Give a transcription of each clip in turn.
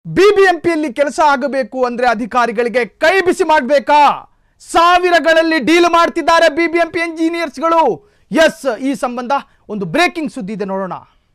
ಬಿಬಿಎಂಪಿಯಲ್ಲಿ ಕೆಲಸ ಆಗಬೇಕು ಅಂದ್ರೆ ಅಧಿಕಾರಿಗಳಿಗೆ ಕೈ ಬಿಸಿ ಮಾಡಬೇಕಾ? ಸಾವಿರಗಳಲ್ಲಿ ಡೀಲ್ ಮಾಡ್ತಿದ್ದಾರೆ ಬಿಬಿಎಂಪಿ ಎಂಜಿನಿಯರ್ಸ್ಗಳು. ಎಸ್, ಈ ಸಂಬಂಧ ಒಂದು ಬ್ರೇಕಿಂಗ್ ಸುದ್ದಿ ಇದೆ, ನೋಡೋಣ.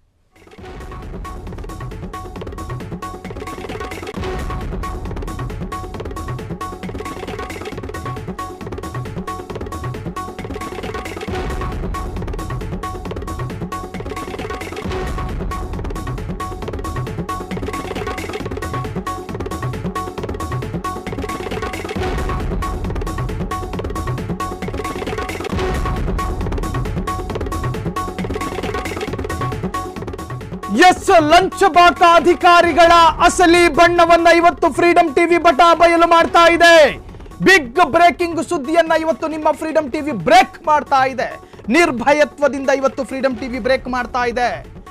ಎಸ್, ಲಂಚಬಾಕ ಅಧಿಕಾರಿಗಳ ಅಸಲಿ ಬಣ್ಣವನ್ನ ಇವತ್ತು ಫ್ರೀಡಂ ಟಿವಿ ಬಟಾ ಬಯಲು ಮಾಡ್ತಾ ಇದೆ. ಬಿಗ್ ಬ್ರೇಕಿಂಗ್ ಸುದ್ದಿಯನ್ನ ಇವತ್ತು ನಿಮ್ಮ ಫ್ರೀಡಂ ಟಿವಿ ಬ್ರೇಕ್ ಮಾಡ್ತಾ ಇದೆ. ನಿರ್ಭಯತ್ವದಿಂದ ಇವತ್ತು ಫ್ರೀಡಂ ಟಿವಿ ಬ್ರೇಕ್ ಮಾಡ್ತಾ ಇದೆ.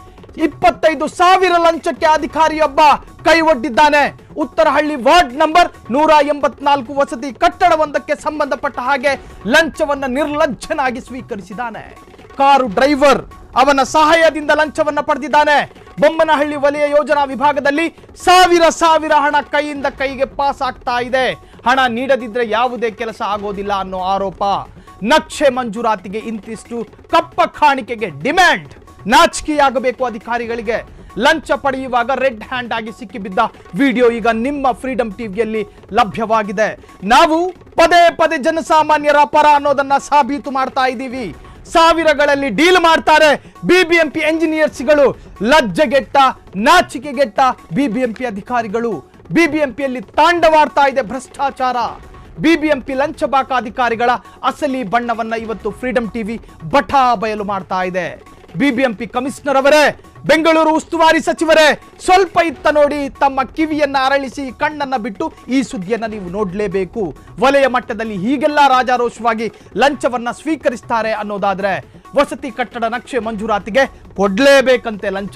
25,000 ಲಂಚಕ್ಕೆ ಅಧಿಕಾರಿಯೊಬ್ಬ ಕೈ ಒಡ್ಡಿದ್ದಾನೆ. ಉತ್ತರಹಳ್ಳಿ ವಾರ್ಡ್ ನಂಬರ್ 184 ವಸತಿ ಕಟ್ಟಡವೊಂದಕ್ಕೆ ಸಂಬಂಧಪಟ್ಟ ಹಾಗೆ ಲಂಚವನ್ನ ನಿರ್ಲಜ್ಜನಾಗಿ ಸ್ವೀಕರಿಸಿದ್ದಾನೆ. ಕಾರು ಡ್ರೈವರ್ ಅವನ ಸಹಾಯದಿಂದ ಲಂಚವನ್ನ ಪಡೆದಿದ್ದಾನೆ. ಬೊಮ್ಮನಹಳ್ಳಿ ವಲಯ ಯೋಜನಾ ವಿಭಾಗದಲ್ಲಿ ಸಾವಿರ ಹಣ ಕೈಯಿಂದ ಕೈಗೆ ಪಾಸ್ ಆಗ್ತಾ ಇದೆ. ಹಣ ನೀಡದಿದ್ರೆ ಯಾವುದೇ ಕೆಲಸ ಆಗೋದಿಲ್ಲ ಅನ್ನೋ ಆರೋಪ. ನಕ್ಷೆ ಮಂಜೂರಾತಿಗೆ ಇಂತಿಷ್ಟು, ಕಪ್ಪ ಕಾಣಿಕೆಗೆ ಡಿಮ್ಯಾಂಡ್. ನಾಚಿಕೆಯಾಗಬೇಕು ಅಧಿಕಾರಿಗಳಿಗೆ. ಲಂಚ ಪಡೆಯುವಾಗ ರೆಡ್ ಹ್ಯಾಂಡ್ ಆಗಿ ಸಿಕ್ಕಿಬಿದ್ದ ವಿಡಿಯೋ ಈಗ ನಿಮ್ಮ ಫ್ರೀಡಂ ಟಿವಿಯಲ್ಲಿ ಲಭ್ಯವಾಗಿದೆ. ನಾವು ಪದೇ ಪದೇ ಜನಸಾಮಾನ್ಯರ ಪರ ಅನ್ನೋದನ್ನ ಸಾಬೀತು ಮಾಡ್ತಾ ಇದ್ದೀವಿ. ಸಾವಿರಗಳಲ್ಲಿ ಡೀಲ್ ಮಾಡ್ತಾರೆ ಬಿಬಿಎಂಪಿ ಎಂಜಿನಿಯರ್ಸ್ಗಳು. ಲಜ್ಜೆಗೆಟ್ಟ, ನಾಚಿಕೆಗೆಟ್ಟ ಬಿಬಿಎಂಪಿ ಅಧಿಕಾರಿಗಳು. ಬಿಬಿಎಂಪಿಯಲ್ಲಿ ತಾಂಡವಾಡ್ತಾ ಇದೆ ಭ್ರಷ್ಟಾಚಾರ. ಬಿಬಿಎಂಪಿ ಲಂಚಬಾಕ ಅಧಿಕಾರಿಗಳ ಅಸಲಿ ಬಣ್ಣವನ್ನ ಇವತ್ತು ಫ್ರೀಡಂ ಟಿವಿ ಬಟಾ ಬಯಲು ಮಾಡ್ತಾ ಇದೆ. ಬಿಬಿಎಂಪಿ ಕಮಿಷನರ್ ಅವರೇ, ಬೆಂಗಳೂರು ಉಸ್ತುವಾರಿ ಸಚಿವರೇ, ಸ್ವಲ್ಪ ಇತ್ತ ನೋಡಿ, ತಮ್ಮ ಕಿವಿಯನ್ನ ಅರಳಿಸಿ ಕಣ್ಣನ್ನ ಬಿಟ್ಟು ಈ ಸುದ್ದಿಯನ್ನ ನೀವು ನೋಡಲೇಬೇಕು. ವಲಯ ಮಟ್ಟದಲ್ಲಿ ಹೀಗೆಲ್ಲ ರಾಜಾರೋಷವಾಗಿ ಲಂಚವನ್ನ ಸ್ವೀಕರಿಸ್ತಾರೆ ಅನ್ನೋದಾದ್ರೆ ವಸತಿ ಕಟ್ಟಡ ನಕ್ಷೆ ಮಂಜೂರಾತಿಗೆ ಕೊಡ್ಲೇಬೇಕಂತೆ ಲಂಚ.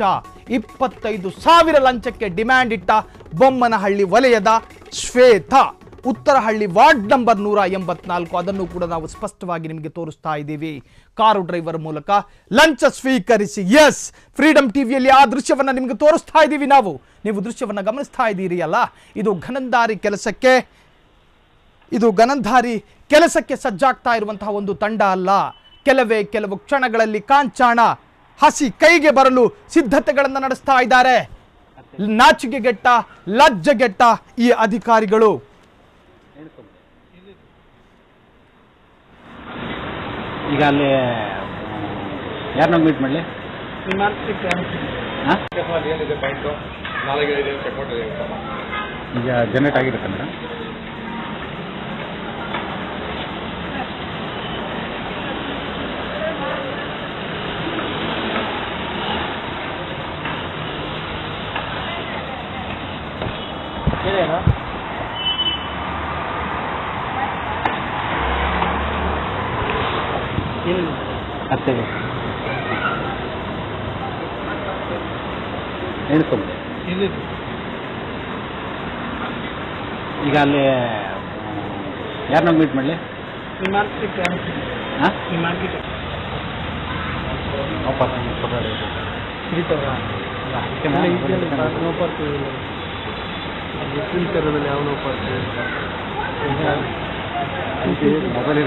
25,000 ಲಂಚಕ್ಕೆ ಡಿಮ್ಯಾಂಡ್ ಇಟ್ಟ ಬೊಮ್ಮನಹಳ್ಳಿ ವಲಯದ ಶ್ವೇತಾ. ಉತ್ತರಹಳ್ಳಿ ವಾರ್ಡ್ ನಂಬರ್ 184, ಅದನ್ನು ಕೂಡ ನಾವು ಸ್ಪಷ್ಟವಾಗಿ ನಿಮಗೆ ತೋರಿಸ್ತಾ ಇದ್ದೀವಿ. ಕಾರು ಡ್ರೈವರ್ ಮೂಲಕ ಲಂಚ ಸ್ವೀಕರಿಸಿ. ಎಸ್, ಫ್ರೀಡಂ ಟಿವಿಯಲ್ಲಿ ಆ ದೃಶ್ಯವನ್ನ ನಿಮಗೆ ತೋರಿಸ್ತಾ ಇದ್ದೀವಿ ನಾವು. ನೀವು ದೃಶ್ಯವನ್ನ ಗಮನಿಸ್ತಾ ಇದ್ದೀರಿ ಅಲ್ಲ? ಇದು ಗನಂಧಾರಿ ಕೆಲಸಕ್ಕೆ ಸಜ್ಜಾಗ್ತಾ ಇರುವಂತಹ ಒಂದು ತಂಡ ಅಲ್ಲ. ಕೆಲವು ಕ್ಷಣಗಳಲ್ಲಿ ಕಾಂಚಾಣ ಹಸಿ ಕೈಗೆ ಬರಲು ಸಿದ್ಧತೆಗಳನ್ನು ನಡೆಸ್ತಾ ಇದ್ದಾರೆ. ನಾಚಿಕೆಗೆಟ್ಟ, ಲಜ್ಜೆಗೆಟ್ಟ ಈ ಅಧಿಕಾರಿಗಳು. ಈಗ ಅಲ್ಲಿ ಯಾರನ್ನ ಮೀಟ್ ಮಾಡಲಿ? ಈಗ ಜನರೇಟ್ ಆಗಿರುತ್ತಂದ್ರೆ ಅತ್ತೇವೆ ಹೇಳ್ಕೊಂಡು ಈಗ ಅಲ್ಲಿ ಯಾರನ್ನ ಮೀಟ್ ಮಾಡಲಿ? ಮೊಬೈಲ್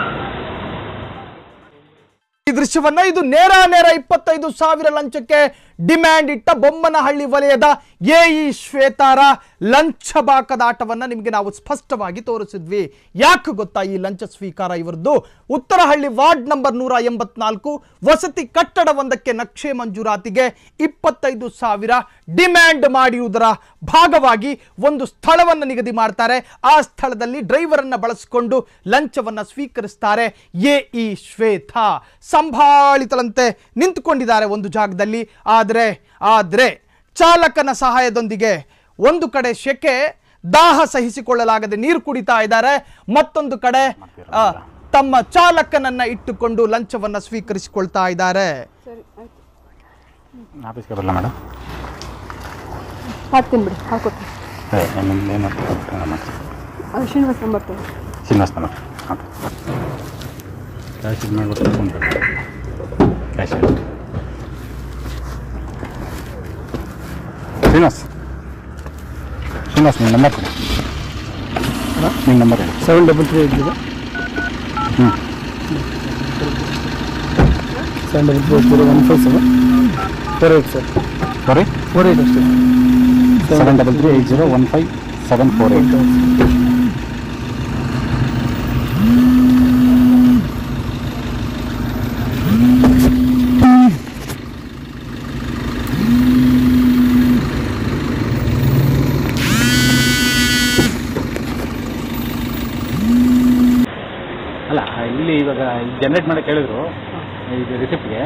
ದೃಶ್ಯವನ್ನ ಇದು ನೇರ 25,000 ಲಂಚಕ್ಕೆ ಡಿಮ್ಯಾಂಡ್ ಇಟ್ಟ ಬೊಮ್ಮನಹಳ್ಳಿ ವಲಯದ ಎಇ ಶ್ವೇತಾರ ಲಂಚಬಾಕದ ಆಟವನ್ನ ನಿಮಗೆ ನಾವು ಸ್ಪಷ್ಟವಾಗಿ ತೋರಿಸಿದ್ವಿ. ಯಾಕೆ ಗೊತ್ತಾ ಈ ಲಂಚ ಸ್ವೀಕಾರ ಇವರದ್ದು? ಉತ್ತರಹಳ್ಳಿ ವಾರ್ಡ್ ನಂಬರ್ 184 ವಸತಿ ಕಟ್ಟಡವೊಂದಕ್ಕೆ ನಕ್ಷೆ ಮಂಜೂರಾತಿಗೆ 25,000 ಡಿಮ್ಯಾಂಡ್ ಮಾಡಿರುವುದರ ಭಾಗವಾಗಿ ಒಂದು ಸ್ಥಳವನ್ನು ನಿಗದಿ ಮಾಡ್ತಾರೆ. ಆ ಸ್ಥಳದಲ್ಲಿ ಡ್ರೈವರ್ ಅನ್ನು ಬಳಸಿಕೊಂಡು ಲಂಚವನ್ನ ಸ್ವೀಕರಿಸ್ತಾರೆ. ಎಇ ಶ್ವೇತಾ ಸಂಭಾಳಿತಲಂತೆ ನಿಂತುಕೊಂಡಿದ್ದಾರೆ ಒಂದು ಜಾಗದಲ್ಲಿ. ಆದರೆ ಚಾಲಕನ ಸಹಾಯದೊಂದಿಗೆ ಒಂದು ಕಡೆ ಶೆಕೆ, ದಾಹ ಸಹಿಸಿಕೊಳ್ಳಲಾಗದೆ ನೀರು ಕುಡಿತಾ ಇದ್ದಾರೆ, ಮತ್ತೊಂದು ಕಡೆ ತಮ್ಮ ಚಾಲಕನನ್ನ ಇಟ್ಟುಕೊಂಡು ಲಂಚವನ್ನ ಸ್ವೀಕರಿಸಿಕೊಳ್ತಾ ಇದ್ದಾರೆ. ಆಫೀಸ್ಗೆ ಬರಲ್ಲ ಮೇಡಮ್? ಹಾಕ್ತೀನಿ ಬಿಡಿ, ಹಾಕೊಡ್ತೀನಿ. ಶ್ರೀನಿವಾಸ ನಂಬರ್ ತಗೋ. Srinivasa number okay. ಕ್ಯಾಶ್ ಇದು ಮಾಡಿಬಿಟ್ಟು ಕ್ಯಾಶ್ ಶ್ರೀನಿವಾಸ್ ನಿಮ್ಮ ನಂಬರ್ ಕೊಡಿ. ನಿಮ್ಮ ನಂಬರ್ ಹೇಳಿ. 733 ಹ್ಞೂ 733 157 ಸರ್. ಸಾರಿ 48 ಅಷ್ಟೇ. 7338015 ಅಲ್ಲ ಇಲ್ಲಿ ಇವಾಗ ಜನರೇಟ್ ಮಾಡಕ್ಕೆ ಹೇಳಿದ್ರು ಇದು ರಿಸಿಪ್ಟ್ಗೆ.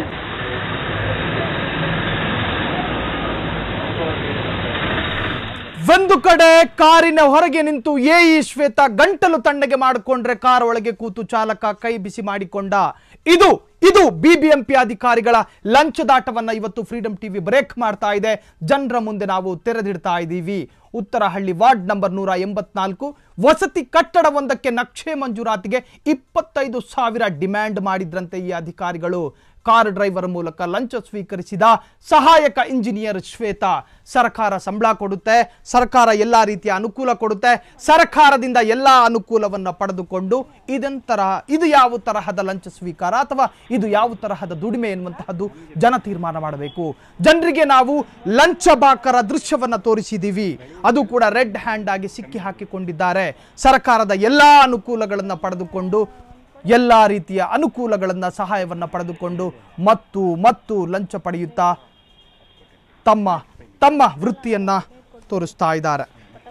ಒಂದು ಕಡೆ ಕಾರಿನ ಹೊರಗೆ ನಿಂತು ಎಇ ಶ್ವೇತಾ ಗಂಟಲು ತಣ್ಣಗೆ ಮಾಡಿಕೊಂಡ್ರೆ ಕಾರ್ ಒಳಗೆ ಕೂತು ಚಾಲಕ ಕೈ ಬಿಸಿ ಮಾಡಿಕೊಂಡ. ಇದು ಬಿಬಿಎಂಪಿ ಅಧಿಕಾರಿಗಳ ಲಂಚದಾಟವನ್ನ ಇವತ್ತು ಫ್ರೀಡಂ ಟಿವಿ ಬ್ರೇಕ್ ಮಾಡ್ತಾ ಇದೆ. ಜನರ ಮುಂದೆ ನಾವು ತೆರೆದಿಡ್ತಾ ಇದ್ದೀವಿ. ಉತ್ತರಹಳ್ಳಿ ವಾರ್ಡ್ ನಂಬರ್ 184 ವಸತಿ ಕಟ್ಟಡವೊಂದಕ್ಕೆ ನಕ್ಷೆ ಮಂಜೂರಾತಿಗೆ 25,000 ಡಿಮ್ಯಾಂಡ್ ಮಾಡಿದ್ರಂತೆ ಈ ಅಧಿಕಾರಿಗಳು. ಕಾರ್ ಡ್ರೈವರ್ ಮೂಲಕ ಲಂಚ ಸ್ವೀಕರಿಸಿದ ಸಹಾಯಕ ಇಂಜಿನಿಯರ್ ಶ್ವೇತಾ. ಸರ್ಕಾರ ಸಂಬಳ ಕೊಡುತ್ತೆ, ಸರ್ಕಾರ ಎಲ್ಲಾ ರೀತಿಯ ಅನುಕೂಲ ಕೊಡುತ್ತೆ, ಸರ್ಕಾರದಿಂದ ಎಲ್ಲಾ ಅನುಕೂಲವನ್ನು ಪಡೆದುಕೊಂಡು ಇದು ಯಾವ ತರಹದ ಲಂಚ ಸ್ವೀಕಾರ ಅಥವಾ ಇದು ಯಾವ ತರಹದ ದುಡಿಮೆ ಎನ್ನುವಂತಹದ್ದು ಜನ ತೀರ್ಮಾನ ಮಾಡಬೇಕು. ಜನರಿಗೆ ನಾವು ಲಂಚಬಾಕರ ದೃಶ್ಯವನ್ನ ತೋರಿಸಿದ್ದೀವಿ. ಅದು ಕೂಡ ರೆಡ್ ಹ್ಯಾಂಡ್ ಆಗಿ ಸಿಕ್ಕಿ ಹಾಕಿಕೊಂಡಿದ್ದಾರೆ. ಸರ್ಕಾರದ ಎಲ್ಲಾ ಅನುಕೂಲಗಳನ್ನು ಪಡೆದುಕೊಂಡು ಎಲ್ಲ ರೀತಿಯ ಅನುಕೂಲಗಳನ್ನ ಸಹಾಯವನ್ನ ಪಡೆದುಕೊಂಡು ಮತ್ತು ಲಂಚ ಪಡೆಯುತ್ತಾ ತಮ್ಮ ವೃತ್ತಿಯನ್ನ ತೋರಿಸ್ತಾ ಇದ್ದಾರೆ.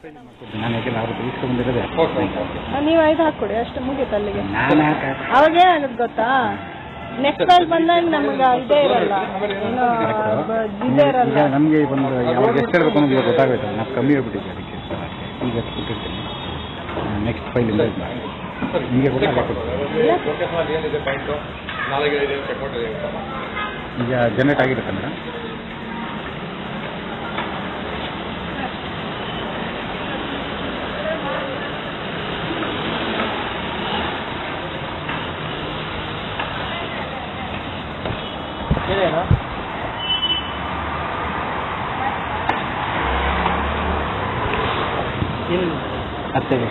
ನೀವು 5 ಹಾಕೊಡಿ ಅಷ್ಟು ಮುಗಿತು ಅಲ್ಲಿಗೆ. ಅವಾಗ ಏನಾಗುತ್ತೆ ಗೊತ್ತಾ, ನೆಕ್ಸ್ಟ್ ಟೈಮ್ ಬಂದಾಗ ನಮ್ಗೆ ಇದೇ ಇರಲ್ಲ, ಇದೇ ಇರಲ್ಲ. ನಮಗೆ ಒಂದು ಯಾವಾಗ ಎಷ್ಟು ಹೇಳ್ಬೇಕು ಅನ್ನೋದು ಗೊತ್ತಾಗಬೇಕು. ನಾವು ಕಮ್ಮಿ ಹೇಳ್ಬಿಟ್ಟಿದ್ದೆ ಅದಕ್ಕೆ ಈಗ ಕೊಟ್ಟಿರ್ತೀನಿ. ನೆಕ್ಸ್ಟ್ ಫೈಲ್ ಇಲ್ಲ ನಿಮಗೆ ಈಗ ಜನರೇಟ್ ಆಗಿರುತ್ತಂದ್ರೆ ಹತ್ತೇವೆ.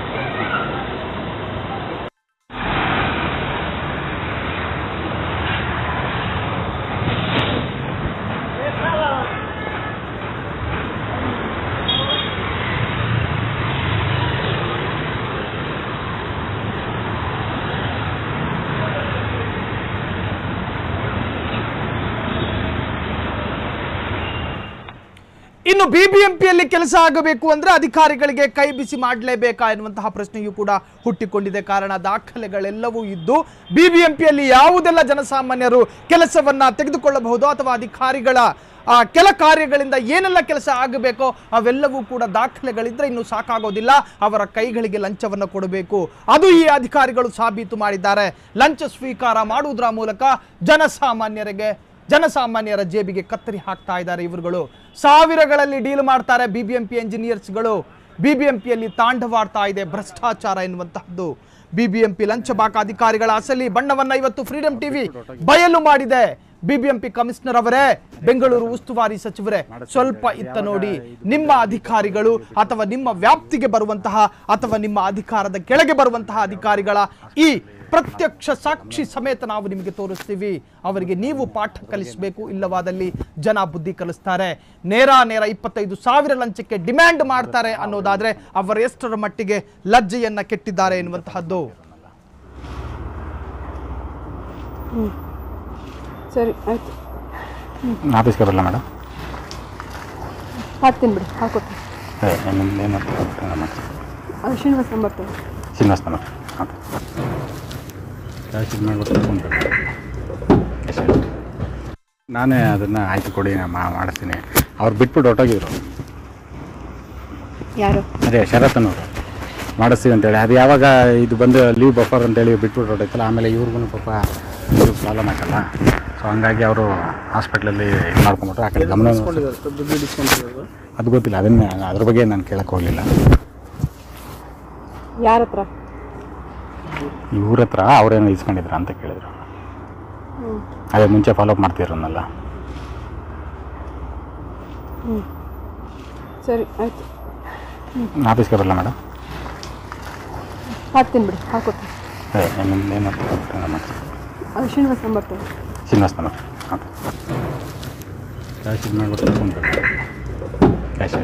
ಇನ್ನು ಬಿಬಿಎಂಪಿಯಲ್ಲಿ ಕೆಲಸ ಆಗಬೇಕು ಅಂದ್ರೆ ಅಧಿಕಾರಿಗಳಿಗೆ ಕೈ ಬಿಸಿ ಮಾಡಲೇಬೇಕಾ ಎನ್ನುವಂತಹ ಪ್ರಶ್ನೆಯೂ ಕೂಡ ಹುಟ್ಟಿಕೊಂಡಿದೆ. ಕಾರಣ ದಾಖಲೆಗಳೆಲ್ಲವೂ ಇದ್ದು ಬಿಬಿಎಂಪಿಯಲ್ಲಿ ಯಾವುದೆಲ್ಲ ಜನಸಾಮಾನ್ಯರು ಕೆಲಸವನ್ನ ತೆಗೆದುಕೊಳ್ಳಬಹುದು ಅಥವಾ ಅಧಿಕಾರಿಗಳ ಕೆಲ ಕಾರ್ಯಗಳಿಂದ ಏನೆಲ್ಲ ಕೆಲಸ ಆಗಬೇಕೋ ಅವೆಲ್ಲವೂ ಕೂಡ ದಾಖಲೆಗಳಿದ್ರೆ ಇನ್ನು ಸಾಕಾಗೋದಿಲ್ಲ. ಅವರ ಕೈಗಳಿಗೆ ಲಂಚವನ್ನು ಕೊಡಬೇಕು. ಅದು ಈ ಅಧಿಕಾರಿಗಳು ಸಾಬೀತು ಮಾಡಿದ್ದಾರೆ. ಲಂಚ ಸ್ವೀಕಾರ ಮಾಡುವುದರ ಮೂಲಕ ಜನಸಾಮಾನ್ಯರ ಜೇಬಿಗೆ ಕತ್ತರಿ ಹಾಕ್ತಾ ಇದ್ದಾರೆ ಇವರುಗಳು. ಸಾವಿರಗಳಲ್ಲಿ ಡೀಲ್ ಮಾಡ್ತಾರೆ ಬಿಬಿಎಂಪಿ ಎಂಜಿನಿಯರ್ಸ್ಗಳು. ಬಿಬಿಎಂಪಿಯಲ್ಲಿ ತಾಂಡವಾಡ್ತಾ ಇದೆ ಭ್ರಷ್ಟಾಚಾರ ಎನ್ನುವಂತಹದ್ದು. ಬಿಬಿಎಂಪಿ ಲಂಚಬಾಕ ಅಧಿಕಾರಿಗಳ ಅಸಲಿ ಬಣ್ಣವನ್ನ ಇವತ್ತು ಫ್ರೀಡಂ ಟಿವಿ ಬಯಲು ಮಾಡಿದೆ. ಬಿಬಿಎಂಪಿ ಕಮಿಷನರ್ ಅವರೇ, ಬೆಂಗಳೂರು ಉಸ್ತುವಾರಿ ಸಚಿವರೇ, ಸ್ವಲ್ಪ ಇತ್ತ ನೋಡಿ. ನಿಮ್ಮ ಅಧಿಕಾರಿಗಳು ಅಥವಾ ನಿಮ್ಮ ವ್ಯಾಪ್ತಿಗೆ ಬರುವಂತಹ ಅಥವಾ ನಿಮ್ಮ ಅಧಿಕಾರದ ಕೆಳಗೆ ಬರುವಂತಹ ಅಧಿಕಾರಿಗಳ ಈ ಪ್ರತ್ಯಕ್ಷ ಸಾಕ್ಷಿ ಸಮೇತ ನಾವು ನಿಮಗೆ ತೋರಿಸ್ತೀವಿ. ಅವರಿಗೆ ನೀವು ಪಾಠ ಕಲಿಸಬೇಕು, ಇಲ್ಲವಾದಲ್ಲಿ ಜನ ಬುದ್ಧಿ ಕಲಿಸ್ತಾರೆ. ನೇರ 25,000 ಲಂಚಕ್ಕೆ ಡಿಮ್ಯಾಂಡ್ ಮಾಡ್ತಾರೆ ಅನ್ನೋದಾದ್ರೆ ಅವರು ಎಷ್ಟರ ಮಟ್ಟಿಗೆ ಲಜ್ಜೆಯನ್ನ ಕೆಟ್ಟಿದ್ದಾರೆ ಎನ್ನುವಂತಹದ್ದು. ಸರಿ ಆಯ್ತು, ಆಫೀಸ್ಗೆ ಬರಲ್ಲ ಮೇಡಮ್? ಹಾಕ್ತೀನಿ ಬಿಡಿ, ಹಾಕೊಡ್ತೀನಿ. ಏನು ಅದು ಶ್ರೀನಿವಾಸ್ ನಂಬರ್ ತಗೋ. Srinivas number okay. ಕ್ಯಾಶ್ ಇದು ಮಾಡಿಬಿಟ್ಟು ನಾನೇ ಅದನ್ನು ಆಯ್ತು ಕೊಡಿ ಮಾಡಿಸ್ತೀನಿ. ಅವ್ರು ಬಿಟ್ಬಿಟ್ಟು ಹೊರಟೋಗಿದ್ರು. ಯಾರು? ಅದೇ ಶರತ್ತನವರು ಮಾಡಿಸ್ತೀವಿ ಅಂತೇಳಿ. ಅದು ಯಾವಾಗ ಇದು ಬಂದು ಲೀವ್ ಬಫರ್ ಅಂತೇಳಿ ಬಿಟ್ಬಿಟ್ಟು ಹೊರಟೈತಲ್ಲ, ಆಮೇಲೆ ಇವ್ರಿಗೂ ಪಾಪ ಇವ್ರಿಗೆ ಪ್ರಾಬ್ಲಮ್ ಆಯ್ತಲ್ಲ. ಸೊ ಹಂಗಾಗಿ ಅವರು ಹಾಸ್ಪಿಟ್ಲಲ್ಲಿ ಇದು ಮಾಡ್ಕೊಂಬಿಟ್ರು. ಆ ಕಡೆ ಗಮನ ಅದು ಗೊತ್ತಿಲ್ಲ, ಅದನ್ನು ಅದ್ರ ಬಗ್ಗೆ ನಾನು ಕೇಳಕ್ಕೆ ಹೋಗಲಿಲ್ಲ. ಯಾರ ಹತ್ರ? ಇವ್ರ ಹತ್ರ ಅವ್ರೇನೋ ಇಸ್ಕೊಂಡಿದ್ರ ಅಂತ ಕೇಳಿದ್ರು. ಅದೇ ಮುಂಚೆ ಫಾಲೋ ಅಪ್ ಮಾಡ್ತಿರೋನಲ್ಲ. ಸರಿ ಆಯ್ತು, ಆಫೀಸ್ಗೆ ಬರಲ್ಲ ಮೇಡಮ್? ಹಾಕ್ತೀನಿ ಬಿಡಿ, ಹಾಕೊಡ್ತೀನಿ. ಏನು ಅದು ಶ್ರೀನಿವಾಸ್ ನಂಬರ್ ತಗೋ. Srinivas number okay. ಕ್ಯಾಶ್ ಇದು ಮಾಡಿಬಿಟ್ಟು ಕ್ಯಾಶ್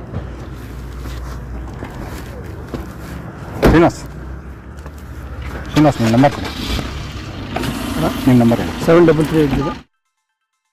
ಶ್ರೀನಿವಾಸ್ ನಿಮ್ಮ ನಂಬರ್ ಕೊಡಿ. ನಿಮ್ಮ ನಂಬರ್ ಹೇಳಿ. 7338